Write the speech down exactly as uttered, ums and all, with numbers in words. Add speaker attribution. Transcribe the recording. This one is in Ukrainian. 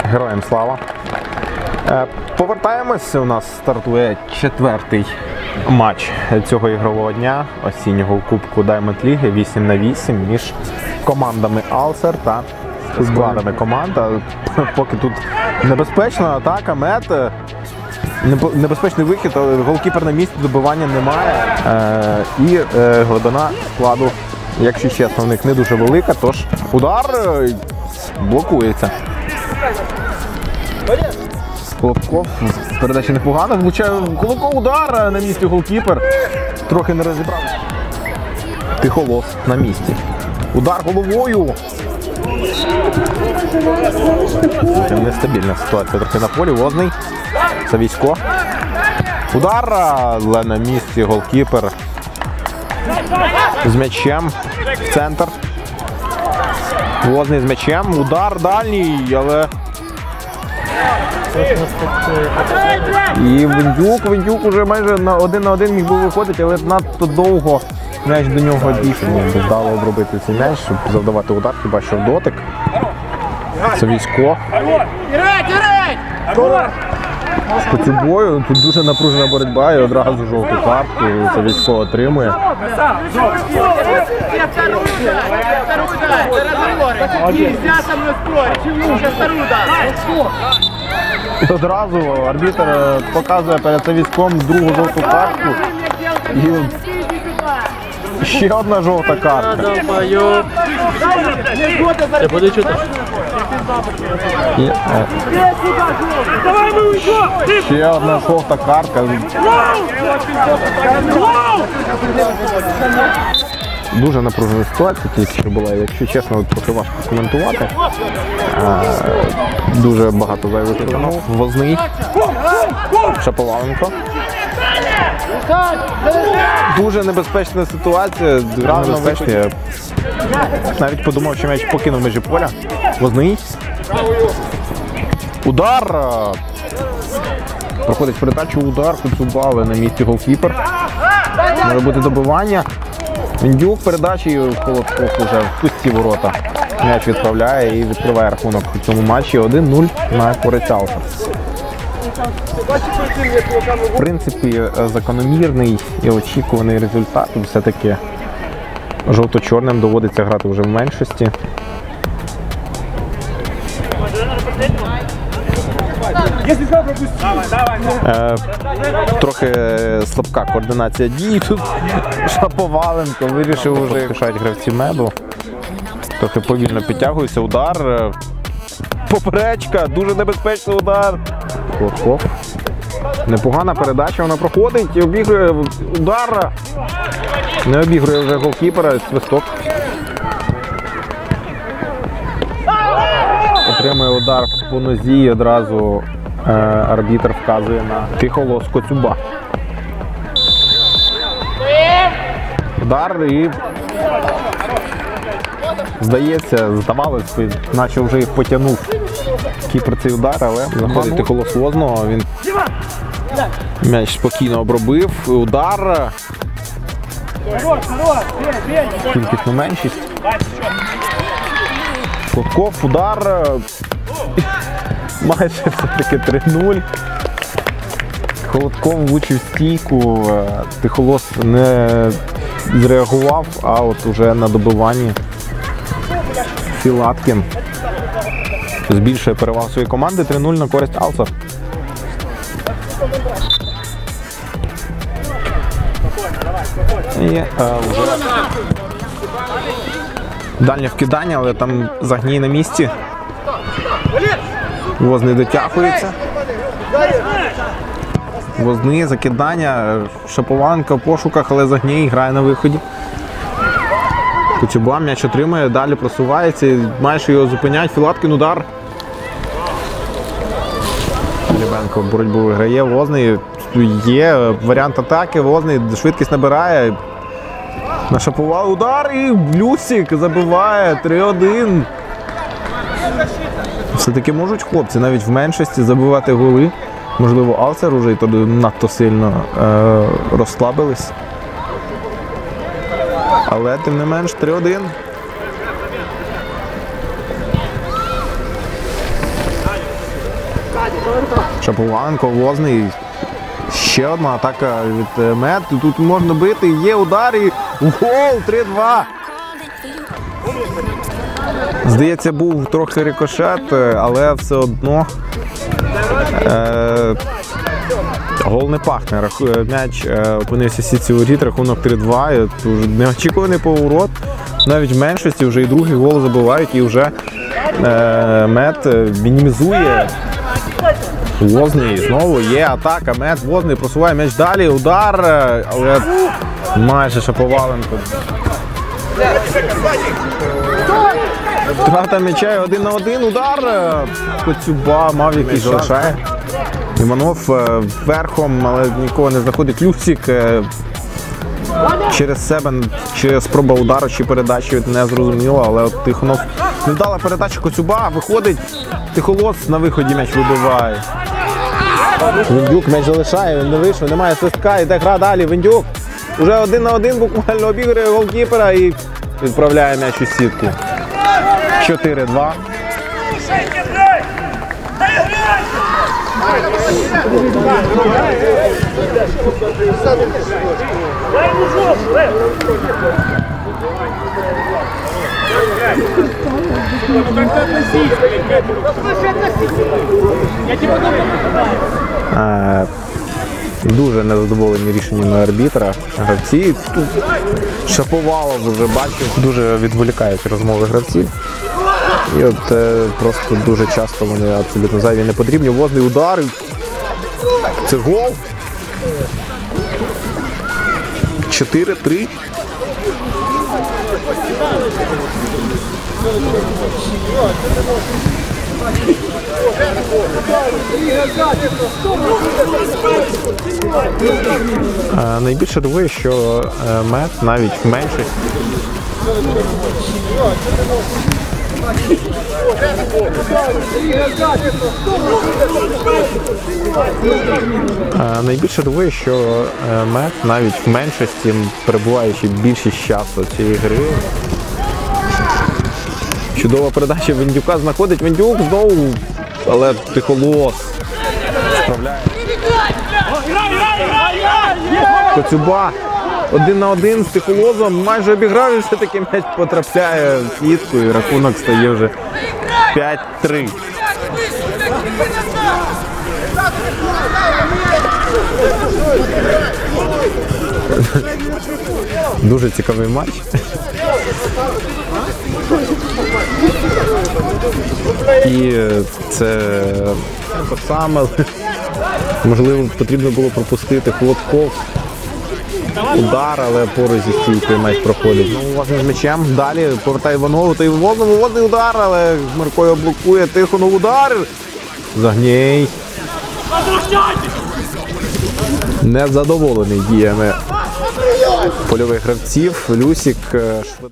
Speaker 1: Героям слава. Повертаємося, у нас стартує четвертий матч цього ігрового дня, осіннього кубку Diamond League вісім на вісім між командами Алсер та складами команд. Поки тут небезпечна атака, мет, небезпечний вихід, але голкіпер на місці, добивання немає. І глибина складу, якщо чесно, в них не дуже велика, тож удар блокується. Колобков, передача непогана, влучає Колобков, удар на місці голкіпер. Трохи не розібрав. Тихолос на місці. Удар головою. Нестабільна ситуація трохи на полі. Возний. Савісько. Удар, але на місці голкіпер. З м'ячем в центр. Возний з м'ячем. Удар дальній, але... І Вендюк, Вендюк уже майже на один на один міг би виходити, але надто довго м'яч до нього дійшов. Не вдало обробити цей м'яч, щоб завдавати удар, хіба що в дотик. Савісько. По цю бою тут дуже напружена боротьба і одразу жовту картку Савісько отримує. І одразу арбітр показує перед Савіськом другу жовту картку. І ще одна жовта картка.
Speaker 2: Я буду чути.
Speaker 1: І, е, ще одна жовта картка. Дуже напружена ситуація тільки що була, якщо чесно, трохи важко коментувати. А, дуже багато зайвих травм. Возний. Шаповаленко. Дуже небезпечна ситуація. Небезпечна. Я навіть подумав, що м'яч покинув межі поля. Возний. Удар. Проходить передачу, удар. Коцюба на місці голкіпер. Може бути добивання. Вендюк передачі, Колобков вже в пусті ворота. М'яч відправляє і відкриває рахунок у цьому матчі один нуль на користь Алсер. В принципі, закономірний і очікуваний результат. Все-таки жовто-чорним доводиться грати вже в меншості. Е, трохи слабка координація дій. Тут Шаповаленко вирішив вже пишати гравці меду. Трохи повільно підтягується. Удар. Поперечка. Дуже небезпечний удар. Колобков. Непогана передача. Вона проходить і обігрує удар. Не обігрує вже голкіпера. Свисток. Отримує удар по нозі і одразу е, арбітр вказує на Тихолос Коцюба. Удар і, здається, здавалось, наче вже і потягнув кіпер цей удар, але знаходить Тихолос Возного. Він м'яч спокійно обробив. Удар. Кількісну меншість. Колобков, удар. Майже все-таки три нуль. Колобков влучив стійку. Тихолос не зреагував, а от уже на добиванні Філаткін збільшує перевагу своєї команди. три нуль на користь Алсер. І е, вже дальнє вкидання, але там Загній на місці. Возний дотягується. Возний, закидання. Шаповаленко в пошуках, але Загній грає на виході. Коцюба м'яч отримує, далі просувається і майже його зупиняють. Філаткін, удар. Лібенко боротьбу виграє. Возний. Є варіант атаки. Возний швидкість набирає. Нашапував удар і Люсік забиває три один. Все-таки можуть хлопці навіть в меншості забивати голи. Можливо, Алсер уже і тоді надто сильно е розслабились. Але тим не менш три один. Шаповаленко, Возний. Ще одна атака від Мет. Тут можна бити, є удар і гол, три-два. Здається, був трохи рикошет, але все одно е, гол не пахне. М'яч е, опинився в сітці воріт, рахунок три-два. Неочікуваний поворот. Навіть в меншості вже і другий гол забивають, і вже е, Мет мінімізує. Возний, знову є атака, Мет, Возний просуває м'яч далі, удар, але майже Шаповаленко. Втрата м'яча, один на один, удар, Коцюба мав якийсь залишає. Іванов верхом, але нікого не знаходить. Люсик через себе, чи спроба удару, чи передачі, не зрозуміло, але от Тихонов невдала передача, Коцюба виходить, Тихолос на виході м'яч вибиває. Вендюк м'яч залишає, він не вийшов, немає свистка, йде гра далі, Вендюк уже один на один буквально обігрує голкіпера і відправляє м'яч у сітку. чотири-два. Е, Дуже незадоволені рішеннями арбітра. Гравці тут Шаповалов вже бачив, дуже відволікають розмови гравців. І от е, просто дуже часто вони абсолютно зайві не потрібні. Возний удар. Це гол. чотири-три. А, найбільше дивує, що е, Мет навіть в меншості. А, найбільше дивує, що е, Мет навіть в меншості, перебуваючи більшість часу цієї гри. Чудова передача Вендюка знаходить. Вендюк знову, але Тихолос справляє. Коцюба один на один з Тихолозом майже обіграв, і все-таки м'яч потрапляє в сітку і рахунок стає вже п'ять-три. Дуже цікавий матч. І це саме, можливо, потрібно було пропустити Хлопков. Удар, але поруч зі стійкою м'яч проходить. Ну, власне, з м'ячем. Далі повертає Іванову, та й Возному, Возний удар, але Миркою блокує. Тихонов удар. Загній. Незадоволений діями польових гравців. Люсик